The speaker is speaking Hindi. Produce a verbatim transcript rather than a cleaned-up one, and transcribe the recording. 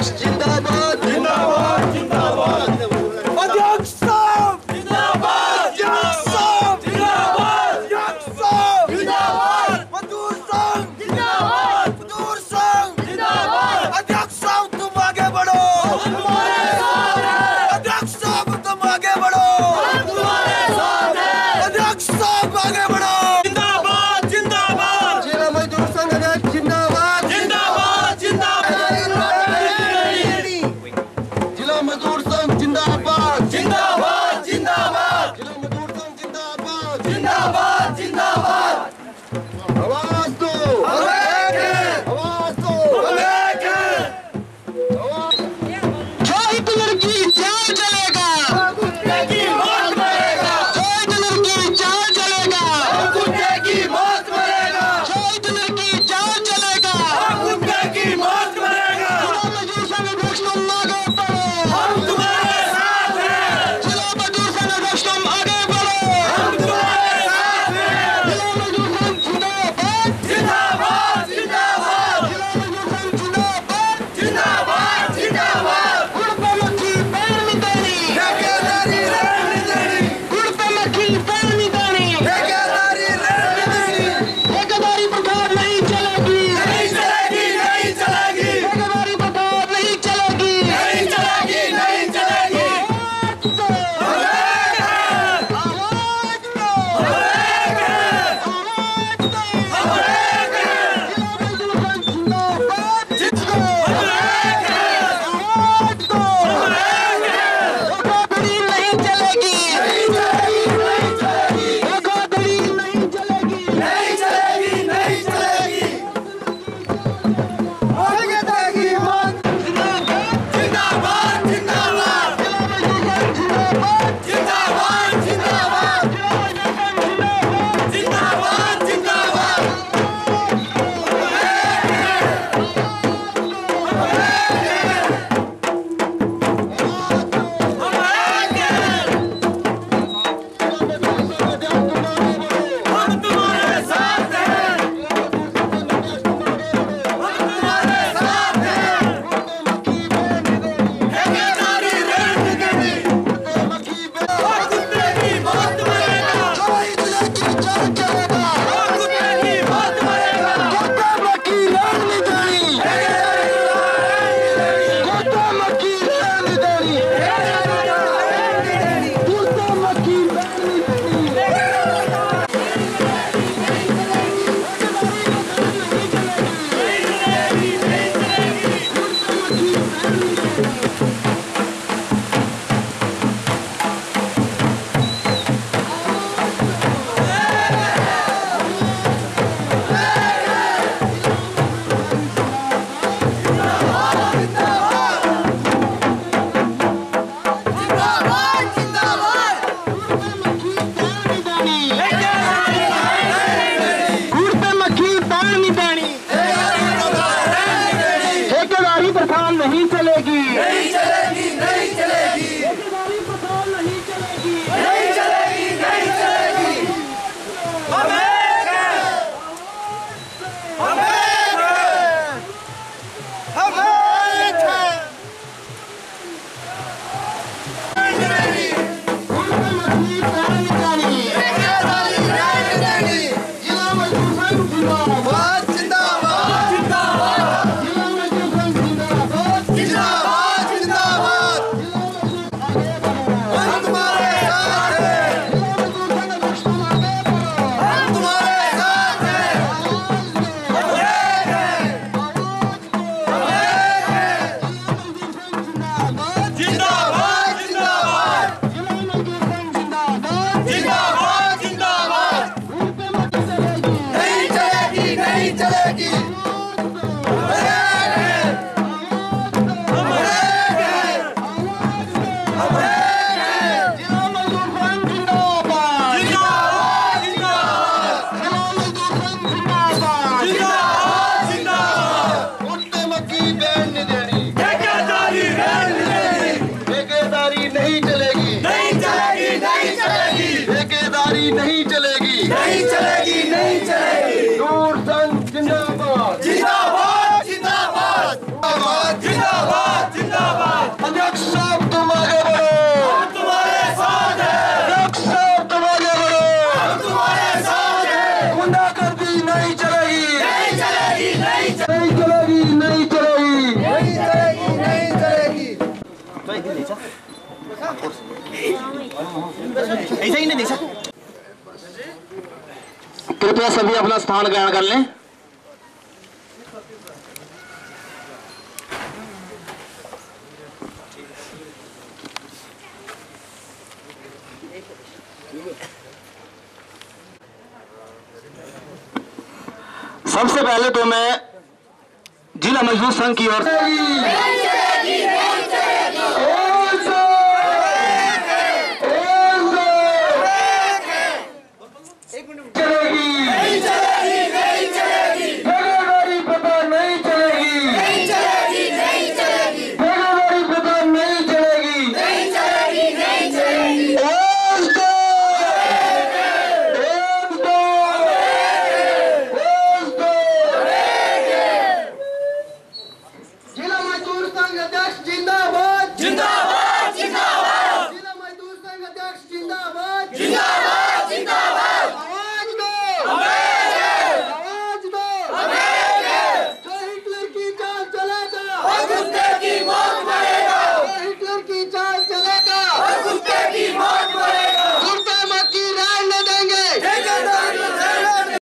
अध्यक्ष जिंदाबाद जिंदाबाद जिंदाबाद अध्यक्ष साहब जिंदाबाद अध्यक्ष साहब जिंदाबाद अध्यक्ष साहब जिंदाबाद मजदूर संघ जिंदाबाद मजदूर संघ जिंदाबाद अध्यक्ष साहब तुम आगे बढ़ो हम तुम्हारे साथ हैं अध्यक्ष साहब तुम आगे बढ़ो हम तुम्हारे साथ हैं अध्यक्ष साहब आगे बढ़ो जिंदाबाद जिंदाबाद जिला मजदूर संघ अध्यक्ष जिंदाबाद जिंदाबाद जिंदाबाद जिला मजदूर संघ जिंदाबाद जिंदाबाद जिंदाबाद जिला मजदूर संघ जिंदाबाद जिंदाबाद जिंदाबाद आवाज दो हम एक हैं आवाज दो हम एक हैं शहीद लड़की चाल चलेगा कुत्ते की मौत मरेगा शहीद लड़की चाल चलेगा कुत्ते की मौत मरेगा शहीद लड़की चाल चलेगा कुत्ते की मौत मरेगा जिला मजदूर संघ अध्यक्ष ऐसा ही नहीं देखा। कृपया सभी अपना स्थान ग्रहण कर लें। सबसे पहले तो मैं जिला मजदूर संघ की ओर से जिला मजदूर संघ अध्यक्ष